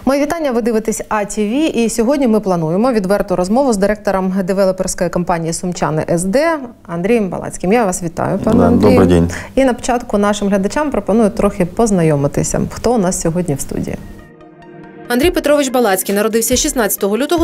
Мої вітання, ви дивитесь АТВ, і сьогодні ми плануємо відверту розмову з директором девелоперської компанії «Сумчани СД» Андрієм Балацьким. Я вас вітаю, пане Андрію. Добрий день. І на початку нашим глядачам пропоную трохи познайомитися. Хто у нас сьогодні в студії? Андрій Петрович Балацький народився 16 лютого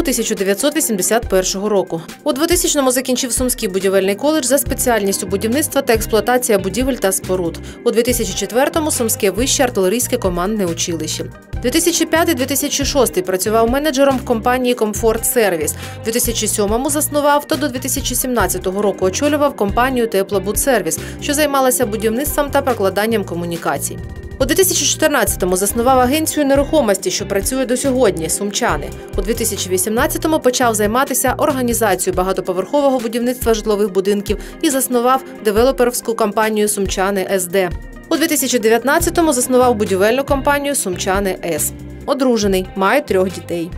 1981 року. У 2000-му закінчив Сумський будівельний коледж за спеціальністю будівництва та експлуатація будівель та споруд. У 2004-му Сумське вище артилерійське командне училище. 2005-2006 працював менеджером в компанії «Комфорт Сервіс». У 2007-му заснував та до 2017 року очолював компанію «Теплобудсервіс», що займалася будівництвом та прокладанням комунікацій. У 2014-му заснував агенцію нерухомості, що працює до сьогодні – «Сумчани». У 2018-му почав займатися організацією багатоповерхового будівництва житлових будинків і заснував девелоперську компанію «Сумчани СД». У 2019-му заснував будівельну компанію «Сумчани С». Одружений, має 3 дітей.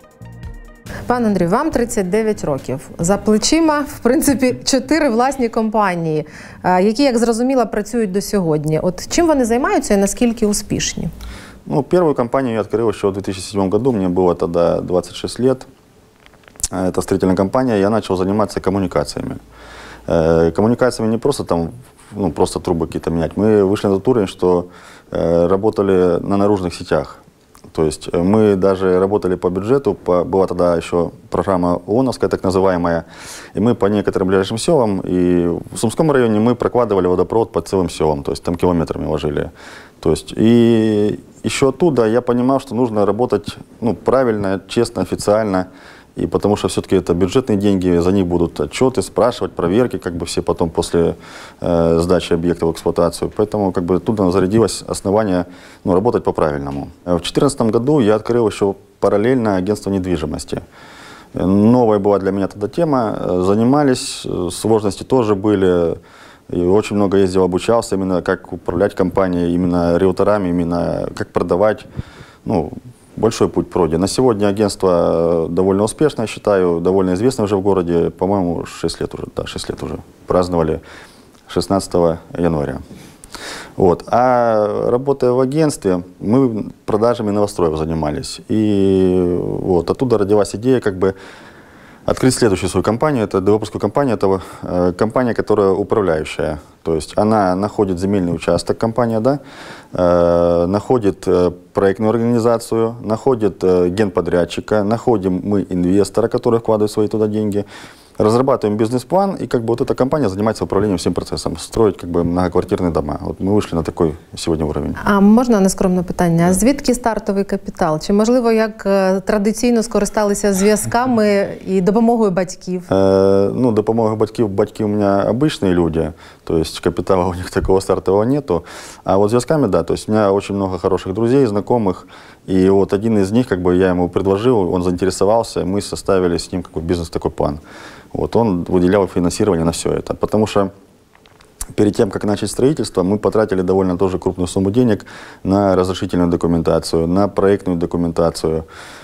Пан Андрій, вам 39 років. За плечима, в принципі, 4 власні компанії, які, як зрозуміло, працюють до сьогодні. От чим вони займаються і наскільки успішні? Ну, первую компанию я открыл еще в 2007 году, мне было тогда 26 лет. Это строительная компания, я начал заниматься коммуникациями. Коммуникациями не просто там, просто трубы какие-то менять. Мы вышли на тот уровень, что работали на наружных сетях. То есть мы даже работали по бюджету, была тогда еще программа ООНовская, так называемая, и мы по некоторым ближайшим селам, и в Сумском районе мы прокладывали водопровод по целым селам, то есть там километрами ложили. То есть, и еще оттуда я понимал, что нужно работать правильно, честно, официально, и потому что все-таки это бюджетные деньги, за них будут отчеты, спрашивать, проверки, все потом после сдачи объекта в эксплуатацию. Поэтому оттуда зародилось основание работать по-правильному. В 2014 году я открыл еще параллельно агентство недвижимости. Новая была для меня тогда тема, занимались, сложности тоже были. И очень много ездил, обучался именно как управлять компанией, именно риэлторами, именно как продавать. Большой путь пройден. На сегодня агентство довольно успешное, я считаю, довольно известное уже в городе. По-моему, 6 лет уже. Праздновали 16 января. А работая в агентстве, мы продажами новостроев занимались. И оттуда родилась идея открыть следующую свою компанию. Это девелоперскую компанию. Это компания, которая управляющая. То есть она находит земельный участок, компания, находит проектную организацию, находит генподрядчика, находим мы инвестора, который вкладывает свои туда деньги, разрабатываем бизнес-план, и эта компания занимается управлением всем процессом, строить многоквартирные дома. Мы вышли на такой сегодня уровень. А можна нескромне питання? А звідки стартовий капітал? Чи, можливо, як традиційно скористалися зв'язками і допомогою батьків? Допомогою батьків. Батьки у меня обычные люди, то есть капитала у них такого стартового нету. А вот зв'язками, да, то есть у меня очень много хороших друзей, знакомых, и один из них, я ему предложил, он заинтересовался, мы составили с ним бизнес такой план. Он выделял финансирование на все это, потому что перед тем, как начать строительство, мы потратили довольно тоже крупную сумму денег на разрешительную документацию, на проектную документацию.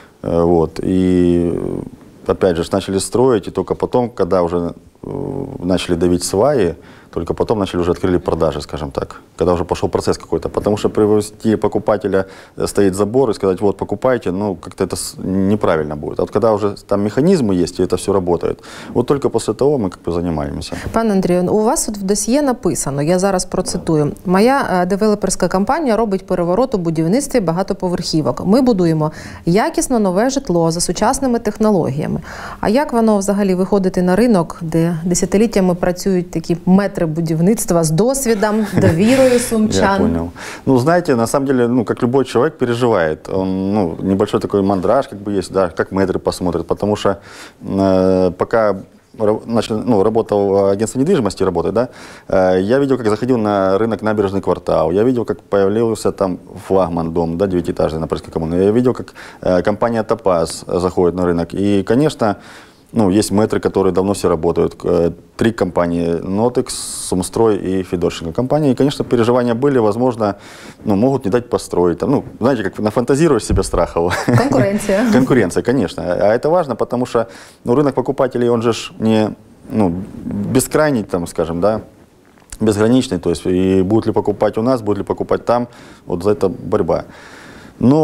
И опять же начали строить, и только потом, когда уже начали давить сваи, только потом начали уже открыли продажи, скажем так, когда уже пошел процесс какой-то. Потому что привести покупателя, стоит забор и сказать, покупайте, как-то это неправильно будет. А когда уже там механизмы есть, и это все работает, только после того мы занимаемся. Пан Андрію, у вас в досьє написано, я зараз процитую, моя девелоперська компанія робить переворот у будівництві багатоповерхівок. Ми будуємо якісно нове житло за сучасними технологіями. А як воно взагалі виходити на ринок, де десятиліттями працюють такі метри будівництва с досвидом, довірою сумчан? Я понял. Знаете, на самом деле, как любой человек переживает. Он, небольшой такой мандраж есть, как мэтры посмотрят. Потому что пока работал в агентстве недвижимости, я видел, как заходил на рынок Набережный квартал, я видел, как появился там флагман дом, 9-этажный на Парижской коммуне, я видел, как компания «Топаз» заходит на рынок. И, конечно, есть мэтры, которые давно все работают. 3 компании: Нотекс, Сумстрой и Федорченко компания. И, конечно, переживания были, возможно, могут не дать построить. Знаете, как нафантазируешь себе страхов. Конкуренция. Конкуренция, конечно. А это важно, потому что рынок покупателей, он же не бескрайний, скажем, безграничный. То есть, и будут ли покупать у нас, будут ли покупать там, за это борьба. Но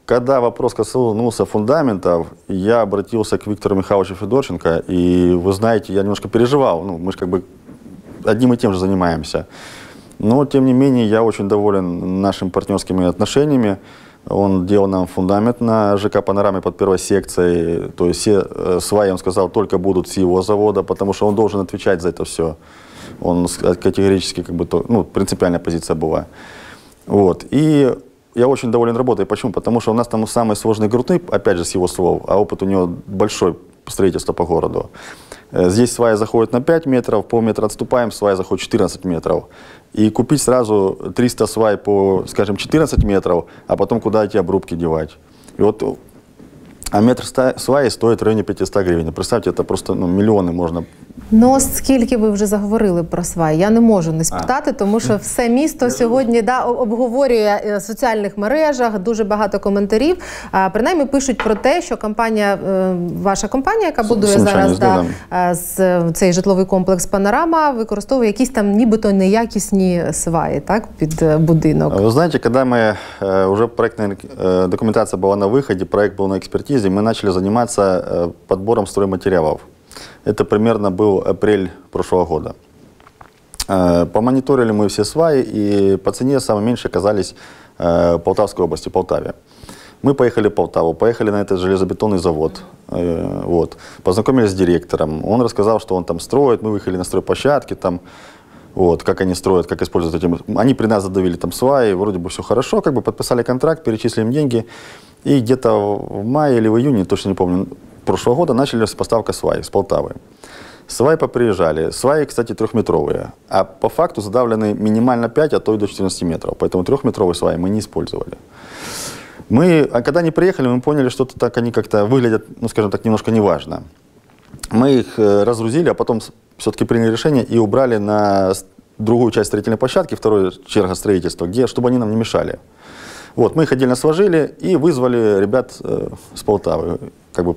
когда вопрос коснулся фундаментов, я обратился к Виктору Михайловичу Федорченко, и вы знаете, я немножко переживал, ну, мы же как бы одним и тем же занимаемся. Но, тем не менее, я очень доволен нашими партнерскими отношениями. Он делал нам фундамент на ЖК «Панораме» под первой секцией. То есть все сваи, он сказал, только будут с его завода, потому что он должен отвечать за это все. Он категорически, как бы, ну, принципиальная позиция была. Вот. И я очень доволен работой. Почему? Потому что у нас там самые сложные грунты, опять же, с его слов, а опыт у него большой строительство по городу. Здесь сваи заходят на 5 метров, полметра отступаем, сваи заходят 14 метров. И купить сразу 300 свай по, скажем, 14 метров, а потом куда эти обрубки девать. И вот, а метр сваї стоїть в районі 500 гривень. Представте, це просто мільйони можна. Ну, оскільки ви вже заговорили про сваї, я не можу не спитати, тому що все місто сьогодні обговорює в соціальних мережах, дуже багато коментарів. Принаймні пишуть про те, що компанія, ваша компанія, яка будує зараз цей житловий комплекс «Панорама», використовує якісь там нібито неякісні сваї, так, під будинок. Ви знаєте, коли ми, вже проєктна документація була на виході, проєкт був на експертизі, мы начали заниматься подбором стройматериалов. Это примерно был апрель прошлого года. Помониторили мы все сваи, и по цене самые меньшие оказались в Полтавской области, Полтаве. Мы поехали в Полтаву, поехали на этот железобетонный завод, вот, познакомились с директором. Он рассказал, что он там строит, мы выехали на стройплощадке, там, вот, как они строят, как используют эти. Они при нас задавили там сваи, вроде бы все хорошо, как бы подписали контракт, перечислили им деньги. И где-то в мае или в июне, точно не помню, прошлого года начали поставка свай с Полтавы. Сваи поприезжали. Сваи, кстати, 3-метровые. А по факту задавлены минимально 5, а то и до 14 метров. Поэтому 3-метровые сваи мы не использовали. А когда они приехали, мы поняли, что так они как-то выглядят, ну, скажем так, немножко неважно. Мы их разгрузили, а потом все-таки приняли решение и убрали на другую часть строительной площадки, вторую черга строительства, чтобы они нам не мешали. Вот, мы их отдельно сложили и вызвали ребят с Полтавы. Как бы,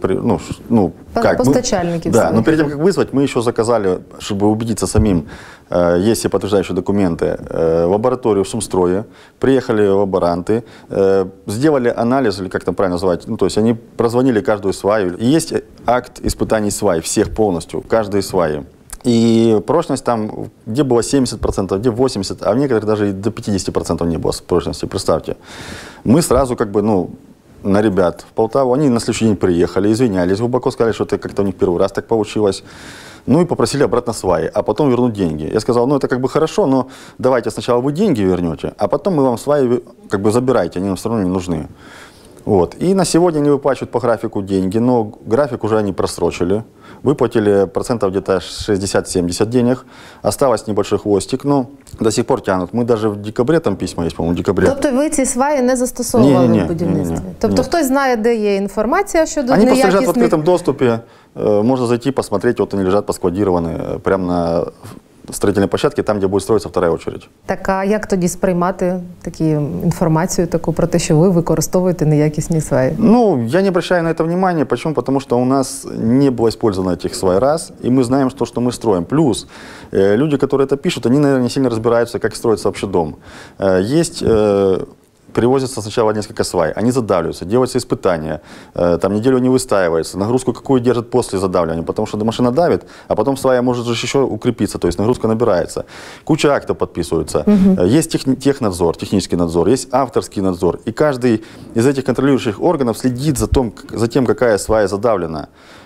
постачальники. Да, но перед тем, как вызвать, мы еще заказали, чтобы убедиться самим, есть все подтверждающие документы, в лабораторию в Сумстрое. Приехали лаборанты, сделали анализ, или как там правильно называть, ну, то есть они прозвонили каждую сваю. И есть акт испытаний свай, всех полностью, каждой сваи. И прочность там, где было 70%, где 80%, а в некоторых даже и до 50% не было прочности, представьте. Мы сразу как бы, ну, на ребят в Полтаву, они на следующий день приехали, извинялись, глубоко сказали, что это как-то у них первый раз так получилось. Ну и попросили обратно сваи, а потом вернуть деньги. Я сказал, ну это как бы хорошо, но давайте сначала вы деньги вернете, а потом мы вам сваи как бы забирайте, они нам все равно не нужны. Вот. И на сегодня они выплачивают по графику деньги, но график уже они просрочили. Выплатили процентов где-то 60-70 денег. Осталось небольшой хвостик, но до сих пор тянут. Мы даже в декабре, там письма есть, по-моему, в декабре. Тобто ви ці сваї не застосовували в будівництві? Тобто хтось знає, де є інформація щодо неякісних... Они просто лежат в открытом доступе. Можно зайти, посмотреть, вот они лежат поскладированы прямо на строительной площадке, там, где будет строиться вторая очередь. Так, а як тоді сприймати таку інформацію таку про те, що ви використовуєте неякісні сваї? Ну, я не обращаю на это внимания. Почему? Потому что у нас не было использовано этих свай раз, и мы знаем, что мы строим. Плюс, люди, которые это пишут, они, наверное, не сильно разбираются, как строится вообще дом. Есть... Привозятся сначала несколько свай, они задавливаются, делаются испытания, там неделю не выстаивается, нагрузку какую держат после задавливания, потому что машина давит, а потом свая может же еще укрепиться, то есть нагрузка набирается. Куча актов подписываются, есть технадзор, технический надзор, есть авторский надзор, и каждый из этих контролирующих органов следит за тем, какая свая задавлена,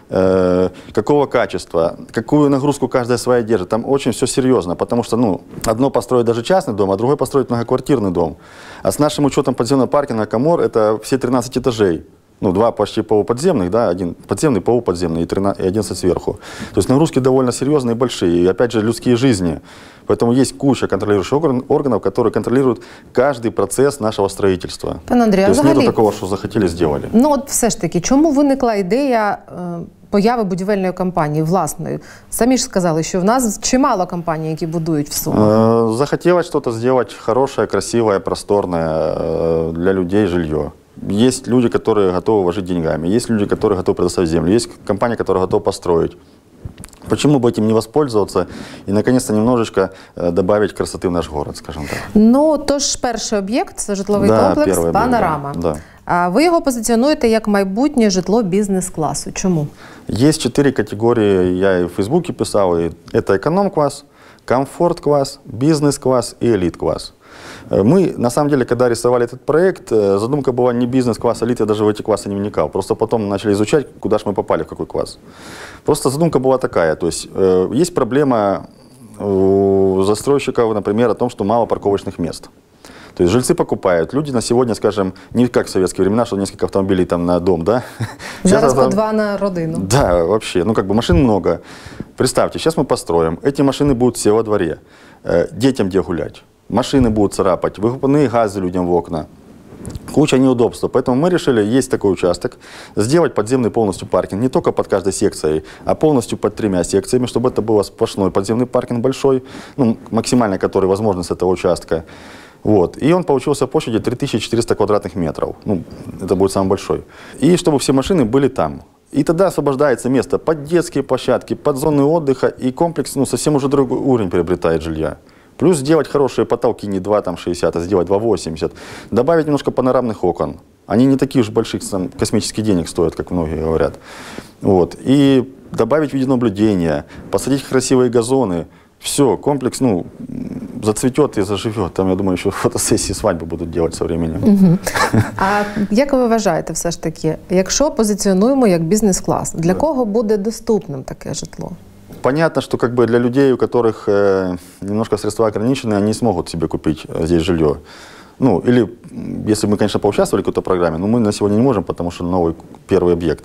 какого качества, какую нагрузку каждая свая держит. Там очень все серьезно, потому что, ну, одно построить даже частный дом, а другое построить многоквартирный дом. А с нашим учетом подземного паркинга КАМОР это все 13 этажей. Ну, 2 почти полуподземных, да, 1 подземный, полуподземный и 11 сверху. То есть нагрузки довольно серьезные и большие. И опять же, людские жизни. Поэтому есть куча контролирующих органов, которые контролируют каждый процесс нашого строительства. Пане Андрію, то есть нету такого, що захотіли, зробили. Ну, от все ж таки, чому виникла ідея появи будівельної компанії власної? Самі ж сказали, що в нас чимало компаній, які будують в Сумах. Захотелось что-то сделать хорошее, красивое, просторное для людей жилье. Есть люди, которые готовы вложить деньгами, есть люди, которые готовы предоставить землю, есть компания, которая готова построить. Почему бы этим не воспользоваться и, наконец-то, немножечко добавить красоты в наш город, скажем так. Ну, тож перший об'єкт – це житловий комплекс «Панорама». Да. А ви його позиціонуєте як майбутнє житло бізнес-класу. Чому? Есть 4 категории, я и в Фейсбуке писал, и это эконом-класс, комфорт-класс, бизнес-класс и элит-класс. Мы, на самом деле, когда рисовали этот проект, задумка была не бизнес-класс, элит, я даже в эти классы не вникал. Просто потом начали изучать, куда же мы попали, в какой класс. Просто задумка была такая, то есть есть проблема у застройщиков, например, о том, что мало парковочных мест. То есть жильцы покупают. Люди на сегодня, скажем, не как в советские времена, что несколько автомобилей там на дом, да? Зараз по 2 на родину. Да, вообще. Ну, как бы машин много. Представьте, сейчас мы построим. Эти машины будут все во дворе. Детям где гулять? Машины будут царапать. Выхлопные газы людям в окна. Куча неудобств. Поэтому мы решили, есть такой участок, сделать подземный полностью паркинг. Не только под каждой секцией, а полностью под 3 секциями, чтобы это был сплошной подземный паркинг большой, ну, максимально который возможно с этого участка. Вот. И он получился площадью 3400 квадратных метров. Ну, это будет самый большой. И чтобы все машины были там. И тогда освобождается место под детские площадки, под зоны отдыха, и комплекс, ну, совсем уже другой уровень приобретает жилья. Плюс сделать хорошие потолки, не 2,60, а сделать 2,80. Добавить немножко панорамных окон. Они не такие уж больших, там, космических денег стоят, как многие говорят. Вот. И добавить видеонаблюдение, посадить красивые газоны. Все, комплекс, ну, зацветет и заживет. Там, я думаю, еще фотосессии, свадьбы будут делать со временем. А як ви вважаєте все ж таки, якщо позиціонуємо як бізнес-клас, для кого буде доступним таке житло? Понятно, что как бы для людей, у которых немножко средства ограничены, они смогут себе купить здесь жилье. Ну, или, если мы, конечно, поучаствовали в какой-то программе, но мы на сегодня не можем, потому что новый первый объект.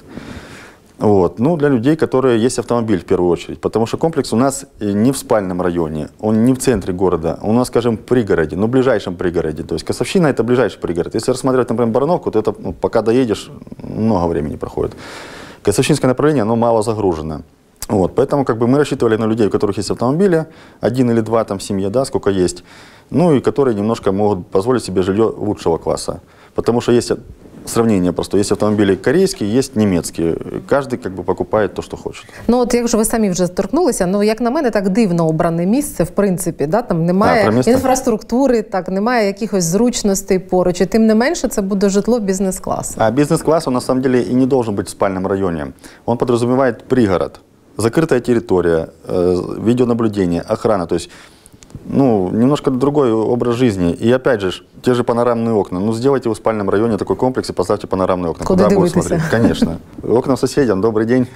Вот. Ну, для людей, которые есть автомобиль в первую очередь, потому что комплекс у нас не в спальном районе, он не в центре города, у нас, скажем, в пригороде, но в ближайшем пригороде. То есть Косовщина – это ближайший пригород. Если рассматривать, например, Барановку, то это, ну, пока доедешь, много времени проходит. Косовщинское направление, оно мало загружено. Вот, поэтому как бы мы рассчитывали на людей, у которых есть автомобили, 1 или 2 там в семье, да, сколько есть, ну и которые немножко могут позволить себе жилье лучшего класса. Потому что есть сравнение просто, есть автомобили корейские, есть немецкие. Каждый как бы покупает то, что хочет. Ну от якщо ви самі вже торкнулися, ну як на мене, так дивно обране місце, в принципі, да? Там немає інфраструктури, так, немає якихось зручностей поруч, і тим не менше це буде житло бізнес-класу. А бизнес-класс, он на самом деле и не должен быть в спальном районе. Он подразумевает пригород. Закрытая территория, видеонаблюдение, охрана, то есть, ну, немножко другой образ жизни. И опять же, те же панорамные окна. Ну, сделайте в спальном районе такой комплекс и поставьте панорамные окна. Куда будут смотреть? Конечно. Окна соседям, добрый день.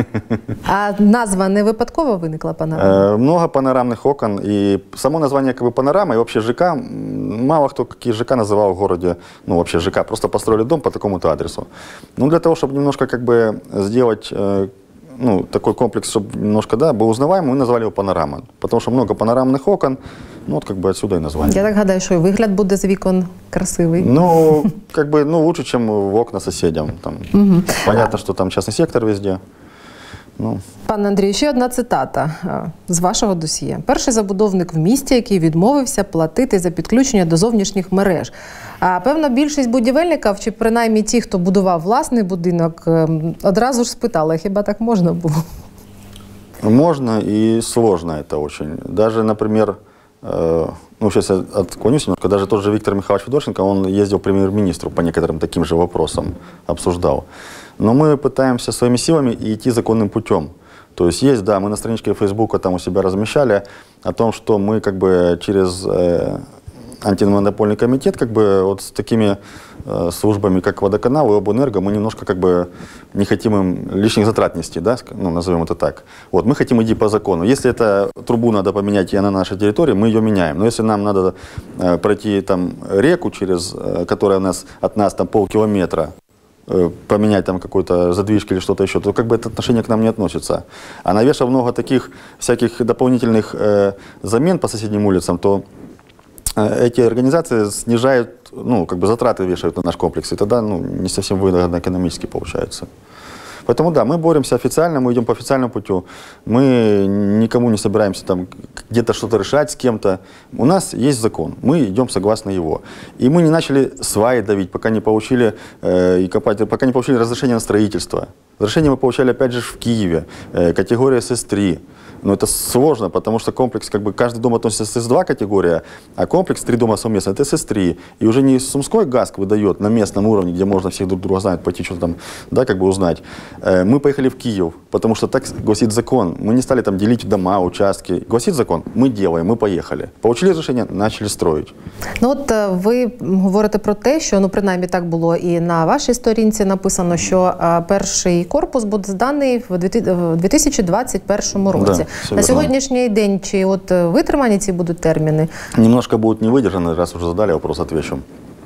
А назва не випадково виникла «Панорама»? Много панорамных окон. И само название как бы панорама, и вообще ЖК, мало кто какие ЖК называл в городе, ну, вообще ЖК, просто построили дом по такому-то адресу. Ну, для того, чтобы немножко как бы сделать... ну, такой комплекс, чтобы немножко, да, был узнаваемый, мы назвали его «Панорама». Потому что много панорамных окон, ну, вот как бы отсюда и название. Я так гадаю, що і вигляд буде з вікон красивий. Ну, как бы, ну, лучше, чем в окна соседям. Там, понятно, что там частный сектор везде. Ну. Пане Андрію, ще одна цитата з вашого досьє. Перший забудовник в місті, який відмовився платити за підключення до зовнішніх мереж. А певно, більшість будівельників, чи принаймні ті, хто будував власний будинок, одразу ж спитали, хіба так можна було? Можно и сложно это очень. Даже, например, ну, сейчас я отклонюсь немножко, даже тот же Виктор Михайлович Федорченко, он ездил к премьер-министру по некоторым таким же вопросам, обсуждал. Но мы пытаемся своими силами идти законным путем. То есть, да, мы на страничке Фейсбука там у себя размещали о том, что мы как бы через антимонопольный комитет, как бы вот с такими службами, как Водоканал и Обленерго, мы немножко как бы не хотим им лишних затрат нести, да, ну, назовем это так. Вот, мы хотим идти по закону. Если это трубу надо поменять и она на нашей территории, мы ее меняем. Но если нам надо пройти там реку, через, которая у нас, от нас там полкилометра, поменять там какой-то задвижки или что-то еще, то как бы это отношение к нам не относится. А навешав много таких всяких дополнительных замен по соседним улицам, то эти организации снижают, ну, как бы затраты вешают на наш комплекс, и тогда, ну, не совсем выгодно экономически получается. Поэтому, да, мы боремся официально, мы идем по официальному путю, мы никому не собираемся там где-то что-то решать с кем-то. У нас есть закон, мы идем согласно его. И мы не начали сваи давить, пока не получили, пока не получили разрешение на строительство. Разрешение мы получали, опять же, в Киеве, категория СС-3. Но это сложно, потому что комплекс, как бы каждый дом относится к СС-2 категория, а комплекс 3 дома совместно, это СС-3. И уже не Сумской ГАСК выдает на местном уровне, где можно всех друг друга знать, пойти что-то там, да, как бы узнать. Мы поехали в Киев, потому что так гласит закон. Мы не стали там делить дома, участки. Гласит закон, мы делаем, мы поехали. Получили разрешение, начали строить. Ну от ви говорите про те, що, ну принаймні так було і на вашій сторінці написано, що перший корпус буде зданий в 2021 році. Да, на сьогоднішній день чи от витримані ці будуть терміни? Немножко будут не выдержаны, раз уже задали вопрос, отвечу.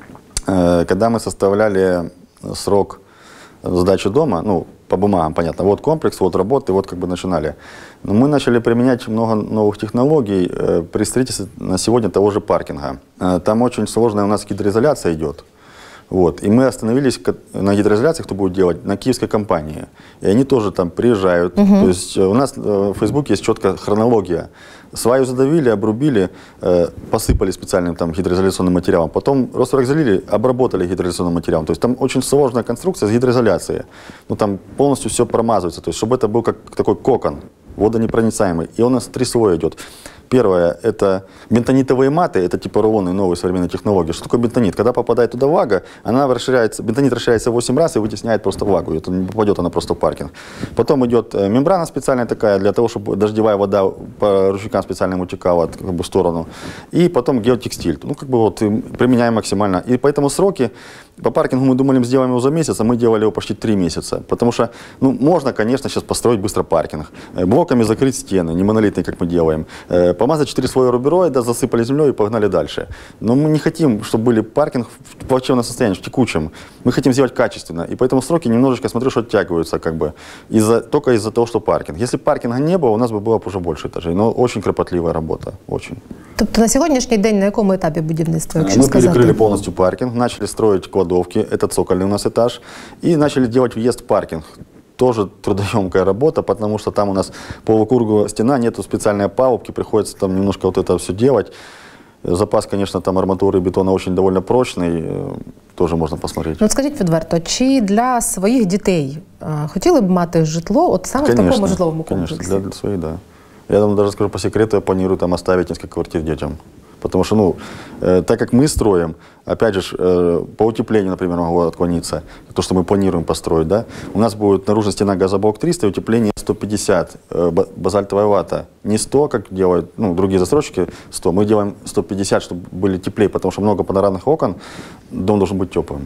Когда мы составляли срок сдачи дома, ну, по бумагам, понятно, вот комплекс, вот работы, вот как бы начинали. Но мы начали применять много новых технологий при строительстве на сегодня того же паркинга. Там очень сложная у нас гидроизоляция идет. Вот. И мы остановились на гидроизоляции, кто будет делать, на киевской компании. И они тоже там приезжают. То есть у нас в Фейсбуке есть четкая хронология. Сваю задавили, обрубили, посыпали специальным там гидроизоляционным материалом. Потом Росторг залили, обработали гидроизоляционным материалом. То есть там очень сложная конструкция с гидроизоляцией. Ну там полностью все промазывается. То есть чтобы это был как такой кокон, водонепроницаемый. И у нас 3 слоя идет. Первое – это бентонитовые маты, это типа рулоны, новые современные технологии. Что такое бентонит? Когда попадает туда влага, она расширяется, бентонит расширяется 8 раз и вытесняет просто влагу. Это не попадет она просто в паркинг. Потом идет мембрана специальная такая, для того, чтобы дождевая вода по ручейкам специальным утекала как бы, в сторону. И потом геотекстиль. Ну, как бы вот применяем максимально. И поэтому сроки по паркингу мы думали, сделаем его за месяц, а мы делали его почти 3 месяца. Потому что, ну, можно, конечно, сейчас построить быстро паркинг. Блоками закрыть стены, не монолитные, как мы делаем. Помазать 4 слоя рубероида, засыпали землей и погнали дальше. Но мы не хотим, чтобы были паркинг в плачевном состоянии, в текучем. Мы хотим сделать качественно. И поэтому сроки немножечко, смотрю, что оттягиваются, как бы, только из-за того, что паркинг. Если паркинга не было, у нас бы было уже больше этажей. Но очень кропотливая работа, очень. Тобто на сьогоднішній день на якому етапі будівництва, якщо сказати? Мы перекрыли полностью паркинг, начали строить кладовки, это цокольный у нас этаж, и начали делать въезд в паркинг. Тоже трудоемкая работа, потому что там у нас полукруглая стена, нету специальной опалубки, приходится там немножко вот это все делать. Запас, конечно, там арматуры и бетона очень довольно прочный, тоже можна посмотреть. Ну, скажіть відверто, чи для своїх дітей хотіли б мати житло от саме в такому житловому комплексі? Конечно, для своих, да. Я вам даже скажу по секрету, я планирую там оставить несколько квартир детям. Потому что, ну, так как мы строим, опять же, по утеплению, например, могу отклониться, то, что мы планируем построить, да, у нас будет наружная стена газоблок 300 и утепление 150, базальтовая вата. Не 100, как делают, ну, другие застройщики, 100, мы делаем 150, чтобы были теплее, потому что много панорамных окон, дом должен быть теплым.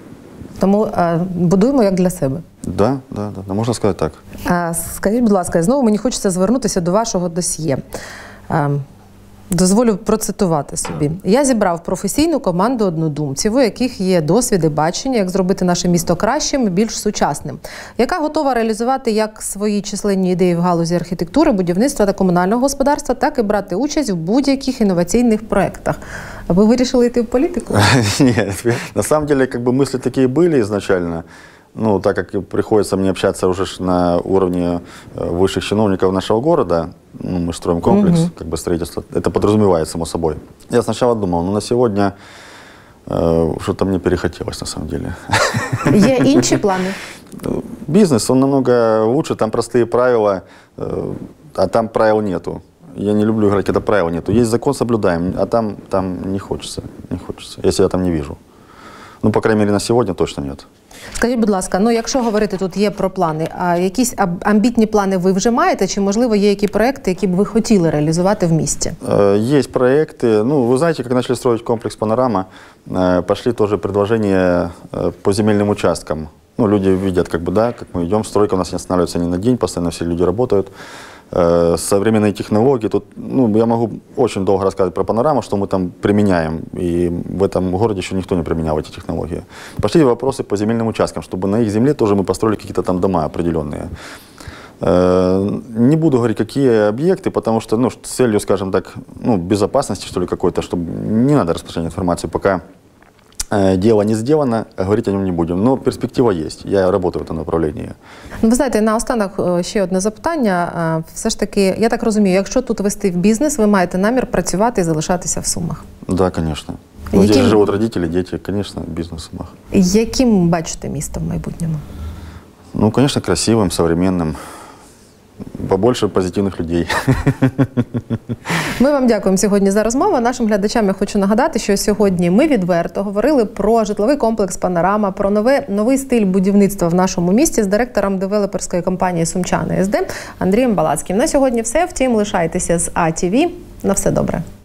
Тому будуємо як для себе. Да, можна сказати так. Скажіть, будь ласка, знову мені хочеться звернутися до вашого досьє. Дозволю процитувати собі. Я зібрав професійну команду однодумців, у яких є досвід і бачення, як зробити наше місто кращим і більш сучасним, яка готова реалізувати як свої численні ідеї в галузі архітектури, будівництва та комунального господарства, так і брати участь в будь-яких інноваційних проєктах. А ви вирішили йти в політику? Нет, на самом деле, как бы мысли такие были изначально. Ну, так как приходится мне общаться уже на уровне высших чиновников нашего города, ну, мы строим комплекс, как бы строительство, это подразумевает, само собой. Я сначала думал, ну, на сегодня что-то мне перехотелось, на самом деле. Є інші плани? Бизнес, он намного лучше, там простые правила, а там правил нету. Я не люблю играть, когда правил нету. Есть закон, соблюдаем, а там не хочется, я себя там не вижу. Ну, по крайней мере, на сегодня точно нет. Скажіть, будь ласка, ну якщо говорити тут є про плани, а якісь амбітні плани ви вже маєте, чи можливо є які проекти, які б ви хотіли реалізувати в місті? Есть проекты. Ну, вы знаете, как начали строить комплекс «Панорама», пошли тоже предложения по земельным участкам. Ну, люди видят, как бы, да, как мы идем, стройка у нас не останавливается ни на день, постоянно все люди работают. Современные технологии. Тут, ну, я могу очень долго рассказывать про «Панораму», что мы там применяем. И в этом городе еще никто не применял эти технологии. Пошли вопросы по земельным участкам, чтобы на их земле тоже мы построили какие-то там дома определенные. Не буду говорить, какие объекты, потому что, ну, с целью, скажем так, ну, безопасности, что ли, какой-то, чтобы не надо распространять информацию, пока дело не сделано, говорить о нем не будем. Но перспектива есть. Я работаю в этом направлении. Ви знаєте, наостанок ще одне запитання. Все ж таки, я так розумію, якщо тут вести в бізнес, ви маєте намір працювати і залишатися в Сумах? Да, конечно. Ну, здесь живут родители, дети, конечно, бизнес в Сумах. Яким бачите місто в майбутньому? Ну, конечно, красивым, современным. Побольше позитивних людей. Ми вам дякуємо сьогодні за розмову. Нашим глядачам я хочу нагадати, що сьогодні ми відверто говорили про житловий комплекс «Панорама», про новий стиль будівництва в нашому місті з директором девелоперської компанії «Сумчани СД» Андрієм Балацьким. На сьогодні все. Втім, лишайтеся з АТВ. На все добре.